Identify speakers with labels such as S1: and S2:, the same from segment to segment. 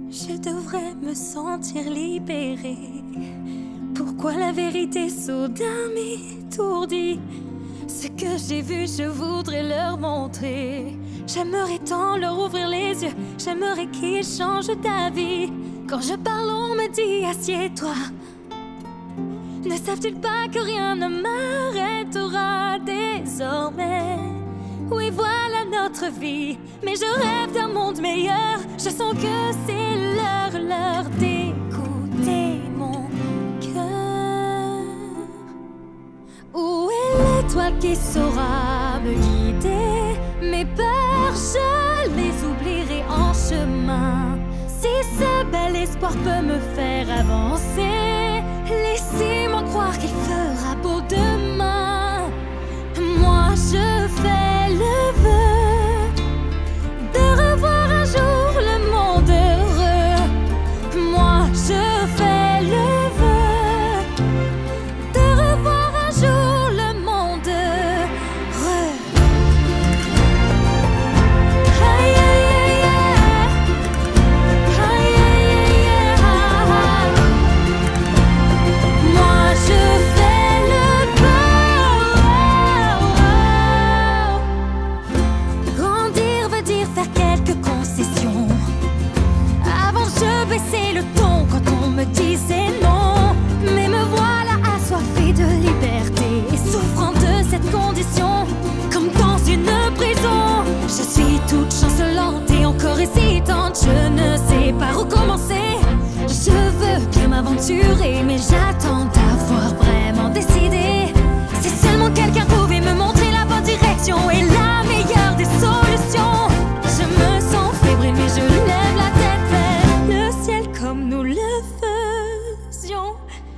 S1: Je devrais me sentir libérée. Pourquoi la vérité soudain m'étourdit? Ce que j'ai vu, je voudrais leur montrer. J'aimerais tant leur ouvrir les yeux. J'aimerais qu'ils changent d'avis. Quand je parle, on me dit assieds-toi. Ne savent-ils pas que rien ne m'arrêtera désormais? Oui, voilà notre vie, mais je rêve d'un monde meilleur. Je sens que c'est l'heure d'écouter mon cœur. Où est l'étoile qui saura me guider? Mes peurs, je les oublierai en chemin. Si ce bel espoir peut me faire avancer, laissez-moi croire qu'il fera beau demain. Moi je fais le vœu de revoir un jour le monde heureux. Moi je fais le vœu de revoir un jour le monde heureux. Aïe aïe aïe aïe aïe aïe aïe. Moi je fais le vœu. Grandir veut dire faire quelques concessions. Avant je baissais le ton quand on me disait non. Mais me voilà assoiffée de liberté et souffrant de cette condition, comme dans une prison. Je suis toute chancelante et encore hésitante. Je ne sais pas où commencer. Je veux bien m'aventurer, mais j'attends d'avoir vraiment décidé. Si seulement quelqu'un pouvait me montrer la bonne direction et la meilleure des solutions. Je me sens fébrile, mais je lève la tête vers le ciel comme nous le faisions.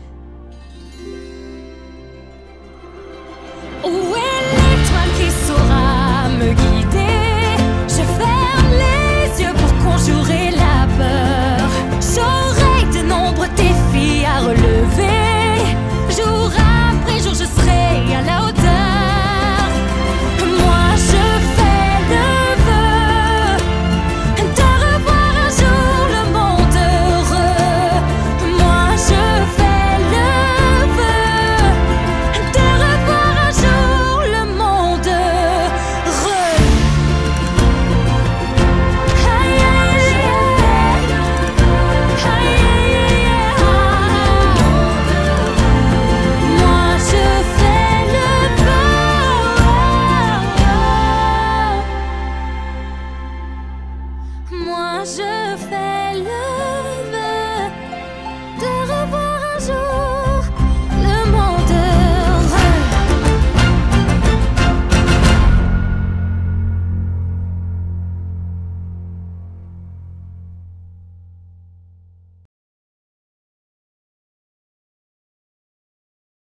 S1: Où est l'étoile qui saura me guider? Je ferme les yeux pour conjurer la peur. J'aurai de nombreux défis à relever. Jour après jour, je serai à la hauteur. Moi, je fais le vœu de revoir un jour le monde heureux. Moi, je fais le vœu de revoir un jour le monde heureux. Aïe aïe aïe aïe aïe aïe. Moi je fais le vœu. Moi je fais